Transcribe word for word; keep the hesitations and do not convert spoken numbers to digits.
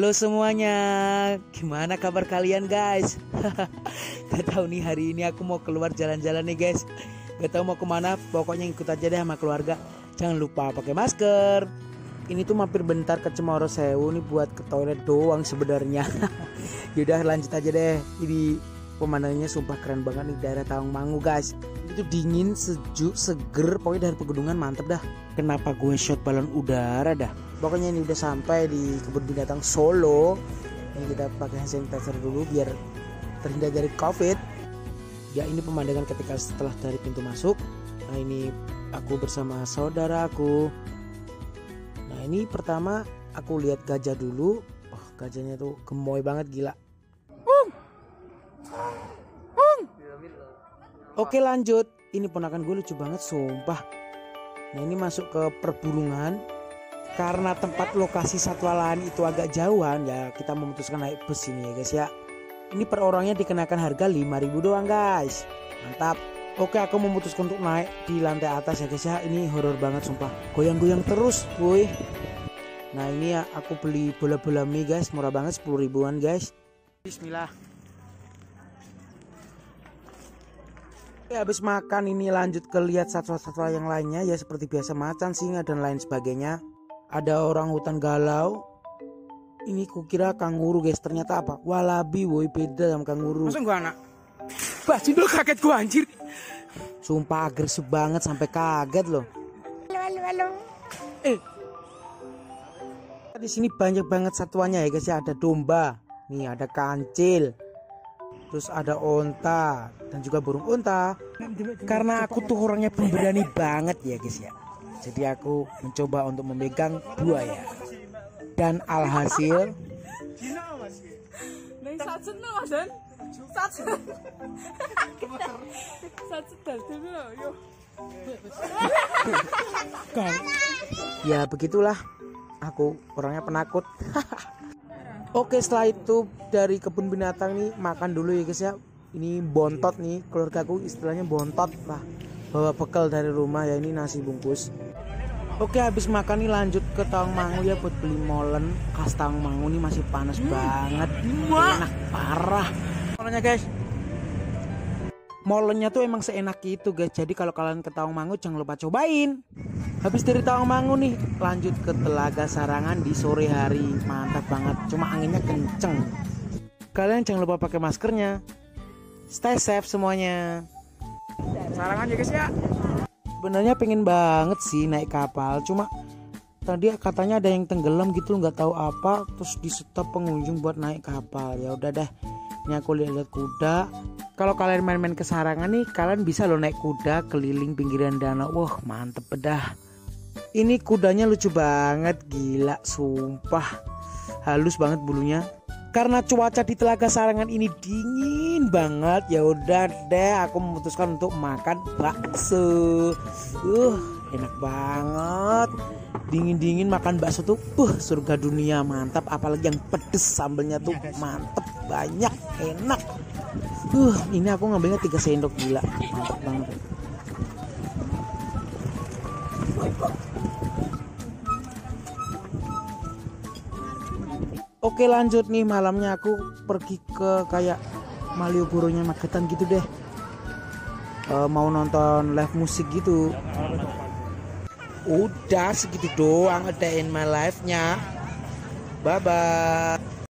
Halo semuanya, gimana kabar kalian guys? Gak tahu nih, hari ini aku mau keluar jalan-jalan nih guys. Gak tahu mau kemana, pokoknya ikut aja deh sama keluarga. Jangan lupa pakai masker. Ini tuh mampir bentar ke Cemoro Sewu nih buat ke toilet doang sebenarnya. Yaudah lanjut aja deh. Ini pemandangannya sumpah keren banget nih, daerah Tawangmangu guys. Itu dingin, sejuk, seger, pokoknya dari pegunungan mantep dah. Kenapa gue shot balon udara dah? Pokoknya ini udah sampai di kebun binatang Solo. Ini kita pakai hand sanitizer dulu biar terhindar dari COVID. Ya ini pemandangan ketika setelah dari pintu masuk. Nah ini aku bersama saudaraku. Nah ini pertama aku lihat gajah dulu. Oh gajahnya tuh gemoy banget gila. Um. Um. Oke lanjut. Ini ponakan gue lucu banget sumpah. Nah ini masuk ke perburungan. Karena tempat lokasi satwa lain itu agak jauhan, ya kita memutuskan naik bus ini ya guys ya. Ini per orangnya dikenakan harga lima ribu doang guys. Mantap. Oke aku memutuskan untuk naik di lantai atas ya guys ya. Ini horor banget sumpah. Goyang-goyang terus woi. Nah ini ya aku beli bola-bola mie guys. Murah banget sepuluh ribuan guys. Bismillah. Ya, habis makan ini lanjut ke lihat satwa-satwa yang lainnya ya, seperti biasa macan, singa dan lain sebagainya. Ada orang hutan galau. Ini kukira kanguru guys, ternyata apa? Walabi woi, beda sama kanguru. Masa gua anak? Bah, Cindol kaget gua anjir. Sumpah agresif banget sampai kaget loh. Halo halo halo. Eh. Di sini banyak banget satuannya ya guys ya, ada domba. Nih ada kancil. Terus ada onta dan juga burung onta. Karena aku tuh orangnya pemberani banget ya guys ya. Jadi aku mencoba untuk memegang buaya. Dan alhasil ya begitulah. Aku orangnya penakut. Oke setelah itu dari kebun binatang nih makan dulu ya guys ya. Ini bontot nih, keluarga aku istilahnya bontot lah. Bawa bekal dari rumah ya, ini nasi bungkus. Oke habis makan nih lanjut ke Tawangmangu ya buat beli molen. Khas Tawangmangu nih masih panas hmm. banget. Enak parah. Molennya guys. Molennya tuh emang seenak itu guys. Jadi kalau kalian ke Tawangmangu jangan lupa cobain. Habis dari Tawangmangu nih lanjut ke Telaga Sarangan di sore hari. Mantap banget. Cuma anginnya kenceng. Kalian jangan lupa pakai maskernya. Stay safe semuanya. Sarangan ya guys ya. Sebenarnya pengen banget sih naik kapal, cuma tadi katanya ada yang tenggelam gitu, nggak tahu apa, terus di stop pengunjung buat naik kapal. Ya udah deh, ini aku lihat-lihat kuda. Kalau kalian main-main ke Sarangan nih, kalian bisa lo naik kuda keliling pinggiran danau. Wah mantep bedah. Ini kudanya lucu banget, gila sumpah, halus banget bulunya. Karena cuaca di Telaga Sarangan ini dingin banget, ya udah deh aku memutuskan untuk makan bakso. Uh, enak banget. Dingin-dingin makan bakso tuh, uh, surga dunia, mantap. Apalagi yang pedes, sambelnya tuh mantep, banyak, enak. Uh, ini aku ngambilnya tiga sendok, gila, mantap banget. Oke lanjut nih, malamnya aku pergi ke kayak Malioboro-nya Magetan gitu deh. E, mau nonton live musik gitu. Udah segitu doang, adain my live-nya. Bye bye.